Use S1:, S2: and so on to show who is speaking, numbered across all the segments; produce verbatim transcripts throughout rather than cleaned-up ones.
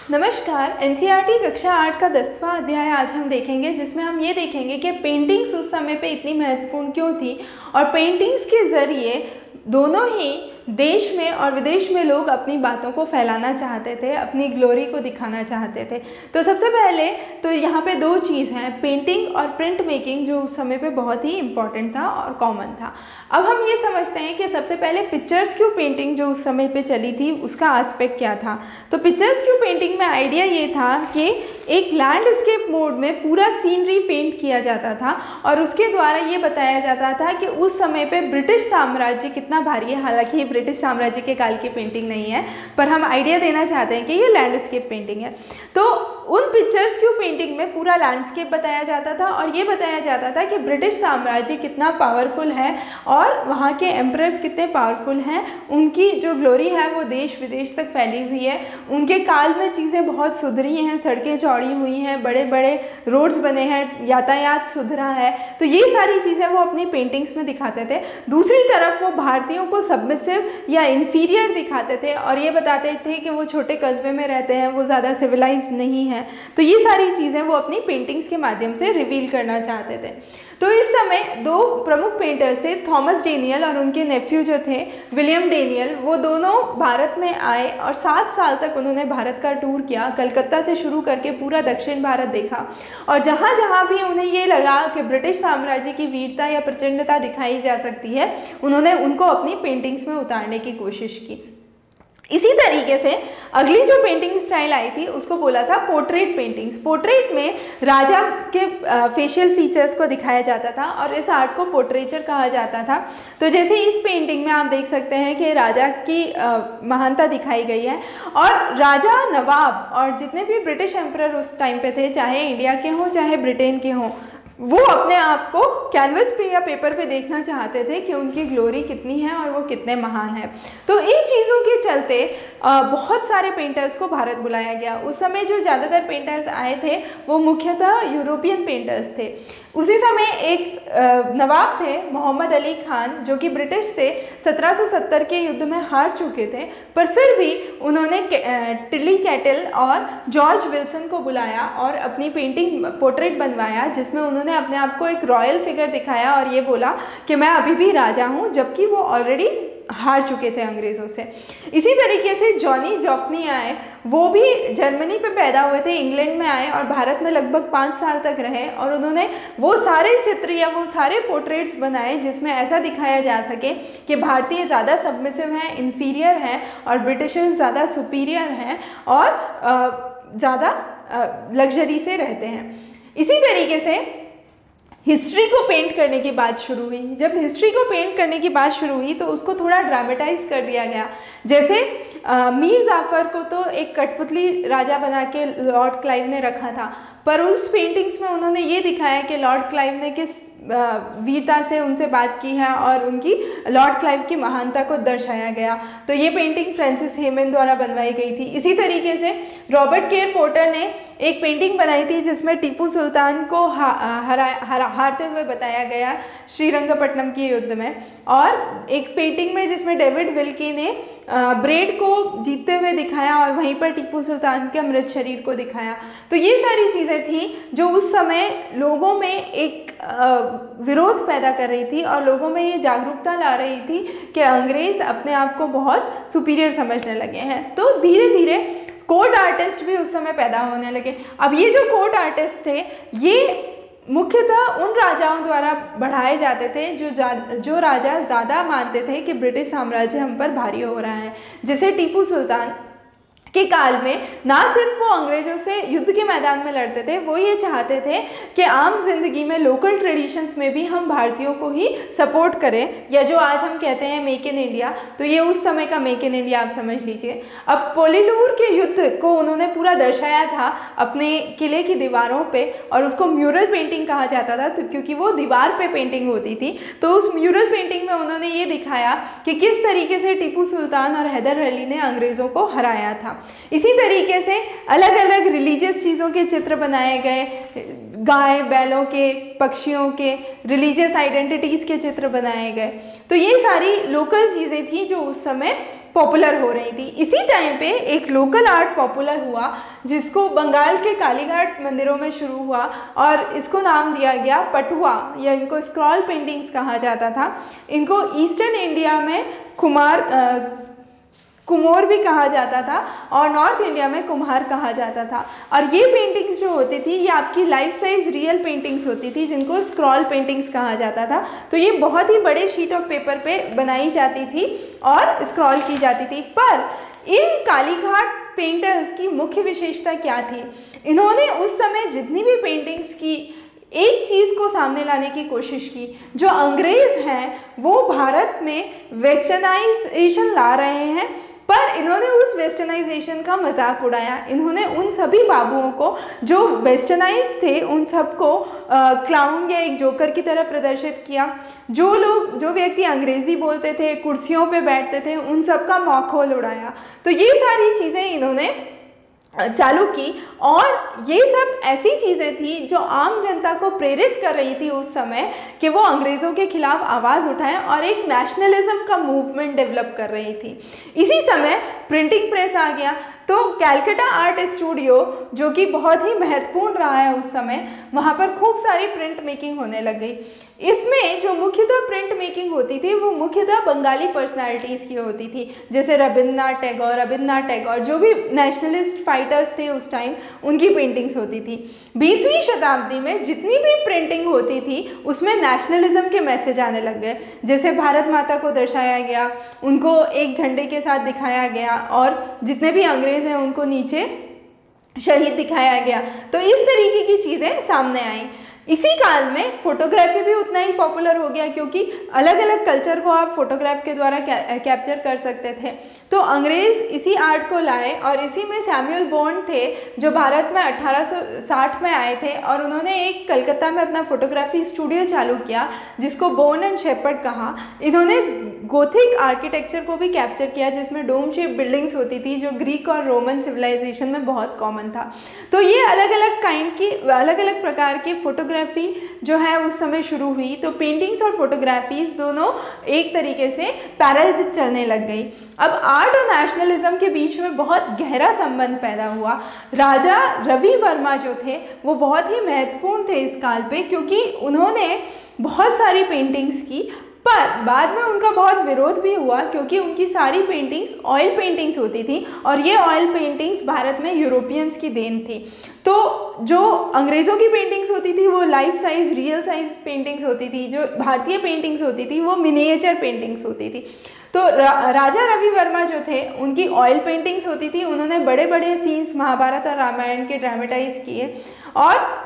S1: नमस्कार। एनसीईआरटी कक्षा आठ का दसवां अध्याय आज हम देखेंगे, जिसमें हम ये देखेंगे कि पेंटिंग्स उस समय पे इतनी महत्वपूर्ण क्यों थी और पेंटिंग्स के ज़रिए दोनों ही देश में और विदेश में लोग अपनी बातों को फैलाना चाहते थे, अपनी ग्लोरी को दिखाना चाहते थे। तो सबसे पहले तो यहाँ पे दो चीज़ हैं, पेंटिंग और प्रिंट मेकिंग, जो उस समय पे बहुत ही इम्पॉर्टेंट था और कॉमन था। अब हम ये समझते हैं कि सबसे पहले पिक्चर्स क्यों पेंटिंग जो उस समय पे चली थी उसका एस्पेक्ट क्या था। तो पिक्चर्स क्यों पेंटिंग में आइडिया ये था कि एक लैंडस्केप मोड में पूरा सीनरी पेंट किया जाता था और उसके द्वारा ये बताया जाता था कि उस समय पे ब्रिटिश साम्राज्य कितना भारी है। हालांकि ये ब्रिटिश साम्राज्य के काल की पेंटिंग नहीं है, पर हम आइडिया देना चाहते हैं कि ये लैंडस्केप पेंटिंग है। तो उन पिक्चर्स क्यों पेंटिंग में पूरा लैंडस्केप बताया जाता था और ये बताया जाता था कि ब्रिटिश साम्राज्य कितना पावरफुल है और वहाँ के एम्परर्स कितने पावरफुल हैं, उनकी जो ग्लोरी है वो देश विदेश तक फैली हुई है, उनके काल में चीज़ें बहुत सुधरी हैं, सड़कें चौड़ी हुई हैं, बड़े बड़े रोड्स बने हैं, यातायात सुधरा है। तो ये सारी चीज़ें वो अपनी पेंटिंग्स में दिखाते थे। दूसरी तरफ वो भारतीयों को सबमिसिव या इन्फीरियर दिखाते थे और ये बताते थे कि वो छोटे कस्बे में रहते हैं, वो ज़्यादा सिविलाइज्ड नहीं है। तो ये सारी चीज़ें वो अपनी पेंटिंग्स के माध्यम से रिवील करना चाहते थे। तो इस समय दो प्रमुख पेंटर्स थे, थॉमस डेनियल और उनके नेफ्यू जो थे विलियम डेनियल। वो दोनों भारत में आए और सात साल तक उन्होंने भारत का टूर किया, कलकत्ता से शुरू करके पूरा दक्षिण भारत देखा और जहाँ जहाँ भी उन्हें ये लगा कि ब्रिटिश साम्राज्य की वीरता या प्रचंडता दिखाई जा सकती है, उन्होंने उनको अपनी पेंटिंग्स में उतारने की कोशिश की। इसी तरीके से अगली जो पेंटिंग स्टाइल आई थी उसको बोला था पोर्ट्रेट पेंटिंग्स। पोर्ट्रेट में राजा के फेशियल फीचर्स को दिखाया जाता था और इस आर्ट को पोर्ट्रेचर कहा जाता था। तो जैसे इस पेंटिंग में आप देख सकते हैं कि राजा की महानता दिखाई गई है और राजा, नवाब और जितने भी ब्रिटिश एम्परर उस टाइम पे थे, चाहे इंडिया के हों चाहे ब्रिटेन के हों, वो अपने आप को कैनवस पे या पेपर पे देखना चाहते थे कि उनकी ग्लोरी कितनी है और वो कितने महान है। तो इन चीज़ों के चलते बहुत सारे पेंटर्स को भारत बुलाया गया। उस समय जो ज़्यादातर पेंटर्स आए थे वो मुख्यतः यूरोपियन पेंटर्स थे। उसी समय एक नवाब थे मोहम्मद अली खान, जो कि ब्रिटिश से सत्रह सौ सत्तर के युद्ध में हार चुके थे, पर फिर भी उन्होंने टिली कैटल और जॉर्ज विल्सन को बुलाया और अपनी पेंटिंग पोर्ट्रेट बनवाया, जिसमें उन्होंने अपने आप को एक रॉयल फिगर दिखाया और ये बोला कि मैं अभी भी राजा हूँ, जबकि वो ऑलरेडी हार चुके थे अंग्रेज़ों से। इसी तरीके से जॉनी जॉफनी आए, वो भी जर्मनी पे पैदा हुए थे, इंग्लैंड में आए और भारत में लगभग पाँच साल तक रहे और उन्होंने वो सारे चित्र या वो सारे पोर्ट्रेट्स बनाए जिसमें ऐसा दिखाया जा सके कि भारतीय ज़्यादा सबमिसिव हैं, इन्फीरियर हैं और ब्रिटिशर्स ज़्यादा सुपीरियर हैं और ज़्यादा लग्जरी से रहते हैं। इसी तरीके से हिस्ट्री को पेंट करने की बात शुरू हुई। जब हिस्ट्री को पेंट करने की बात शुरू हुई तो उसको थोड़ा ड्रामेटाइज कर दिया गया। जैसे आ, मीर जाफ़र को तो एक कठपुतली राजा बना के लॉर्ड क्लाइव ने रखा था, पर उस पेंटिंग्स में उन्होंने ये दिखाया कि लॉर्ड क्लाइव ने किस वीरता से उनसे बात की है और उनकी लॉर्ड क्लाइव की महानता को दर्शाया गया। तो ये पेंटिंग फ्रांसिस हेमन द्वारा बनवाई गई थी। इसी तरीके से रॉबर्ट केर पोर्टर ने एक पेंटिंग बनाई थी जिसमें टीपू सुल्तान को हा, हरा, हरा, हारते हुए बताया गया श्रीरंगपट्टनम के युद्ध में, और एक पेंटिंग में जिसमें डेविड विल्की ने ब्रेड को जीतते हुए दिखाया और वहीं पर टीपू सुल्तान के मृत शरीर को दिखाया। तो ये सारी चीज़ें थी जो उस समय लोगों में एक विरोध पैदा कर रही थी और लोगों में ये जागरूकता ला रही थी कि अंग्रेज़ अपने आप को बहुत सुपीरियर समझने लगे हैं। तो धीरे धीरे कोर्ट आर्टिस्ट भी उस समय पैदा होने लगे। अब ये जो कोर्ट आर्टिस्ट थे ये मुख्यतः उन राजाओं द्वारा बढ़ाए जाते थे जो जो राजा ज़्यादा मानते थे कि ब्रिटिश साम्राज्य हम पर भारी हो रहा है। जैसे टीपू सुल्तान के काल में ना सिर्फ वो अंग्रेज़ों से युद्ध के मैदान में लड़ते थे, वो ये चाहते थे कि आम जिंदगी में लोकल ट्रेडिशंस में भी हम भारतीयों को ही सपोर्ट करें, या जो आज हम कहते हैं मेक इन इंडिया, तो ये उस समय का मेक इन इंडिया आप समझ लीजिए। अब पोलीलूर के युद्ध को उन्होंने पूरा दर्शाया था अपने किले की दीवारों पे और उसको म्यूरल पेंटिंग कहा जाता था, तो क्योंकि वो दीवार पे पेंटिंग होती थी। तो उस म्यूरल पेंटिंग में उन्होंने ये दिखाया कि किस तरीके से टीपू सुल्तान और हैदर अली ने अंग्रेज़ों को हराया था। इसी तरीके से अलग अलग रिलीजियस चीज़ों के चित्र बनाए गए, गाय बैलों के, पक्षियों के, रिलीजियस आइडेंटिटीज़ के चित्र बनाए गए। तो ये सारी लोकल चीज़ें थी जो उस समय पॉपुलर हो रही थी। इसी टाइम पे एक लोकल आर्ट पॉपुलर हुआ जिसको बंगाल के कालीघाट मंदिरों में शुरू हुआ और इसको नाम दिया गया पटुआ, या इनको स्क्रॉल पेंटिंग्स कहा जाता था। इनको ईस्टर्न इंडिया में कुमार आ, कुमोर भी कहा जाता था और नॉर्थ इंडिया में कुम्हार कहा जाता था। और ये पेंटिंग्स जो होती थी ये आपकी लाइफ साइज रियल पेंटिंग्स होती थी जिनको स्क्रॉल पेंटिंग्स कहा जाता था। तो ये बहुत ही बड़े शीट ऑफ पेपर पे बनाई जाती थी और स्क्रॉल की जाती थी। पर इन कालीघाट पेंटर्स की मुख्य विशेषता क्या थी? इन्होंने उस समय जितनी भी पेंटिंग्स की एक चीज़ को सामने लाने की कोशिश की, जो अंग्रेज़ हैं वो भारत में वेस्टर्नाइजेशन ला रहे हैं, पर इन्होंने उस वेस्टर्नाइजेशन का मजाक उड़ाया। इन्होंने उन सभी बाबुओं को जो वेस्टर्नाइज थे उन सबको क्लाउन या एक जोकर की तरह प्रदर्शित किया। जो लोग जो व्यक्ति अंग्रेज़ी बोलते थे, कुर्सियों पे बैठते थे, उन सब का मौखौल उड़ाया। तो ये सारी चीज़ें इन्होंने चालू की और ये सब ऐसी चीज़ें थी जो आम जनता को प्रेरित कर रही थी उस समय कि वो अंग्रेज़ों के खिलाफ आवाज़ उठाएं और एक नेशनलिज्म का मूवमेंट डेवलप कर रही थी। इसी समय प्रिंटिंग प्रेस आ गया। तो कैलकाटा आर्ट स्टूडियो जो कि बहुत ही महत्वपूर्ण रहा है उस समय, वहाँ पर खूब सारी प्रिंट मेकिंग होने लग गई। इसमें जो मुख्यतः प्रिंट मेकिंग होती थी वो मुख्यतः बंगाली पर्सनालिटीज़ की होती थी, जैसे रविन्द्रनाथ टैगोर रविन्द्रनाथ टैगोर जो भी नेशनलिस्ट फाइटर्स थे उस टाइम, उनकी पेंटिंग्स होती थी। बीसवीं शताब्दी में जितनी भी प्रिंटिंग होती थी उसमें नेशनलिज्म के मैसेज आने लग गए। जैसे भारत माता को दर्शाया गया, उनको एक झंडे के साथ दिखाया गया और जितने भी अंग्रेज हैं उनको नीचे शहीद दिखाया गया। तो इस तरीके की चीज़ें सामने आई। इसी काल में फोटोग्राफी भी उतना ही पॉपुलर हो गया क्योंकि अलग अलग कल्चर को आप फोटोग्राफ के द्वारा कैप्चर कर सकते थे। तो अंग्रेज़ इसी आर्ट को लाए और इसी में सैमुअल बॉन्ड थे जो भारत में अठारह सौ साठ में आए थे और उन्होंने एक कलकत्ता में अपना फोटोग्राफी स्टूडियो चालू किया जिसको बोन एंड शेपर्ड कहा। इन्होंने गोथिक आर्किटेक्चर को भी कैप्चर किया जिसमें डोम शेप बिल्डिंग्स होती थी जो ग्रीक और रोमन सिविलाइजेशन में बहुत कॉमन था। तो ये अलग अलग काइंड की अलग अलग प्रकार की फोटोग्राफी जो है उस समय शुरू हुई। तो पेंटिंग्स और फोटोग्राफीज दोनों एक तरीके से पैरेलल चलने लग गई। अब आर्ट और नेशनलिज्म के बीच में बहुत गहरा संबंध पैदा हुआ। राजा रवि वर्मा जो थे वो बहुत ही महत्वपूर्ण थे इस काल पे क्योंकि उन्होंने बहुत सारी पेंटिंग्स की, पर बाद में उनका बहुत विरोध भी हुआ क्योंकि उनकी सारी पेंटिंग्स ऑयल पेंटिंग्स होती थी और ये ऑयल पेंटिंग्स भारत में यूरोपियंस की देन थी। तो जो अंग्रेज़ों की पेंटिंग्स होती थी वो life size real size paintings होती थी, जो भारतीय पेंटिंग्स होती थी वो मिनिएचर पेंटिंग्स होती थी। तो रा, राजा रवि वर्मा जो थे उनकी ऑयल पेंटिंग्स होती थी। उन्होंने बड़े बड़े सीन्स महाभारत और रामायण के ड्रामेटाइज किए और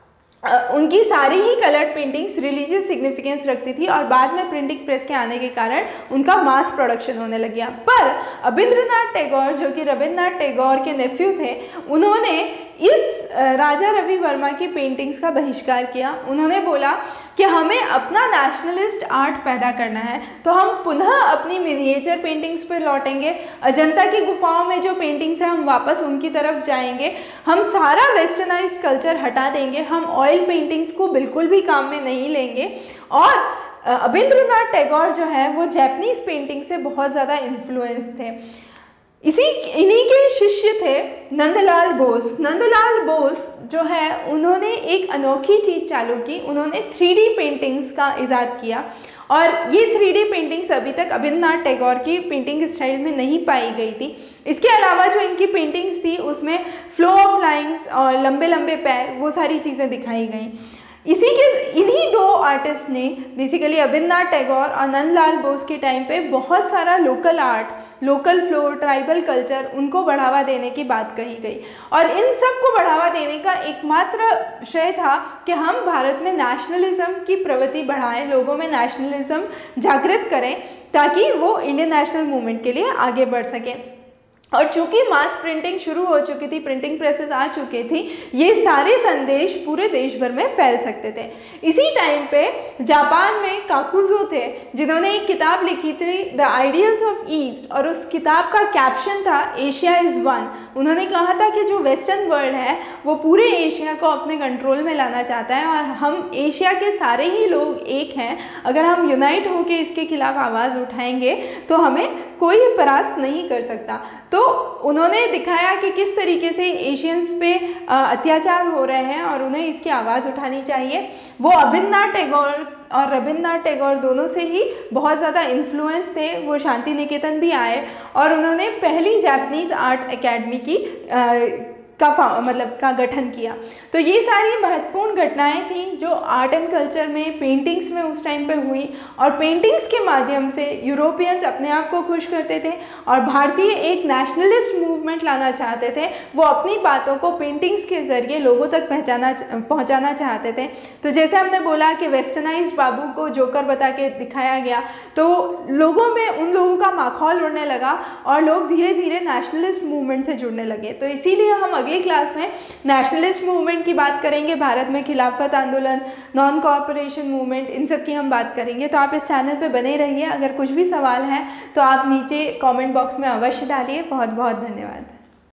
S1: उनकी सारी ही कलर्ड पेंटिंग्स रिलीजियस सिग्निफिकेंस रखती थी और बाद में प्रिंटिंग प्रेस के आने के कारण उनका मास प्रोडक्शन होने लग गया। पर अबिंद्रनाथ टैगोर जो कि रविन्द्रनाथ टैगोर के नेफ्यू थे, उन्होंने इस राजा रवि वर्मा की पेंटिंग्स का बहिष्कार किया। उन्होंने बोला कि हमें अपना नेशनलिस्ट आर्ट पैदा करना है तो हम पुनः अपनी मिनिएचर पेंटिंग्स पर लौटेंगे। अजंता की गुफाओं में जो पेंटिंग्स हैं हम वापस उनकी तरफ जाएंगे। हम सारा वेस्टर्नाइज्ड कल्चर हटा देंगे, हम ऑयल पेंटिंग्स को बिल्कुल भी काम में नहीं लेंगे। और अबिंद्रनाथ टैगोर जो है वो जैपनीज़ पेंटिंग से बहुत ज़्यादा इन्फ्लुएंस थे। इसी इन्हीं के शिष्य थे नंदलाल बोस। नंदलाल बोस जो है उन्होंने एक अनोखी चीज़ चालू की। उन्होंने थ्री डी पेंटिंग्स का इजाद किया और ये थ्री डी पेंटिंग्स अभी तक अबिंद्रनाथ टैगोर की पेंटिंग स्टाइल में नहीं पाई गई थी। इसके अलावा जो इनकी पेंटिंग्स थी उसमें फ्लो ऑफ लाइंस और लंबे लंबे पैर, वो सारी चीज़ें दिखाई गई। इसी के इन्हीं दो आर्टिस्ट ने बेसिकली अबिंद्रनाथ टैगोर और नंदलाल बोस के टाइम पे बहुत सारा local art, local flora, tribal culture उनको बढ़ावा देने की बात कही गई। और इन सब को बढ़ावा देने का एकमात्र श्रेय था कि हम भारत में नेशनलिज्म की प्रवृत्ति बढ़ाएं, लोगों में नेशनलिज्म जागृत करें ताकि वो इंडियन नेशनल मूवमेंट के लिए आगे बढ़ सकें। और चूंकि मास प्रिंटिंग शुरू हो चुकी थी, प्रिंटिंग प्रेसेस आ चुकी थी, ये सारे संदेश पूरे देश भर में फैल सकते थे। इसी टाइम पे जापान में काकुजो थे जिन्होंने एक किताब लिखी थी द आइडियल्स ऑफ ईस्ट और उस किताब का कैप्शन था एशिया इज़ वन। उन्होंने कहा था कि जो वेस्टर्न वर्ल्ड है वो पूरे एशिया को अपने कंट्रोल में लाना चाहता है और हम एशिया के सारे ही लोग एक हैं। अगर हम यूनाइट होकर इसके खिलाफ आवाज़ उठाएंगे तो हमें कोई परास्त नहीं कर सकता। तो उन्होंने दिखाया कि किस तरीके से एशियंस पे अत्याचार हो रहे हैं और उन्हें इसकी आवाज़ उठानी चाहिए। वो अभिनवनाथ टैगोर और रविन्द्रनाथ टैगोर दोनों से ही बहुत ज़्यादा इन्फ्लुएंस थे। वो शांति निकेतन भी आए और उन्होंने पहली जापानीज़ आर्ट एकेडमी की आ, का मतलब का गठन किया। तो ये सारी महत्वपूर्ण घटनाएं थी जो आर्ट एंड कल्चर में, पेंटिंग्स में उस टाइम पे हुई और पेंटिंग्स के माध्यम से यूरोपियंस अपने आप को खुश करते थे और भारतीय एक नेशनलिस्ट मूवमेंट लाना चाहते थे। वो अपनी बातों को पेंटिंग्स के ज़रिए लोगों तक पहचाना पहुँचाना चाहते थे। तो जैसे हमने बोला कि वेस्टर्नाइज्ड बाबू को जोकर बता के दिखाया गया, तो लोगों में उन लोगों का माहौल उड़ने लगा और लोग धीरे धीरे नेशनलिस्ट मूवमेंट से जुड़ने लगे। तो इसीलिए हम अगली क्लास में नेशनलिस्ट मूवमेंट की बात करेंगे, भारत में खिलाफत आंदोलन, नॉन कॉर्पोरेशन मूवमेंट, इन सब की हम बात करेंगे। तो आप इस चैनल पे बने रहिए। अगर कुछ भी सवाल है तो आप नीचे कमेंट बॉक्स में अवश्य डालिए। बहुत बहुत धन्यवाद।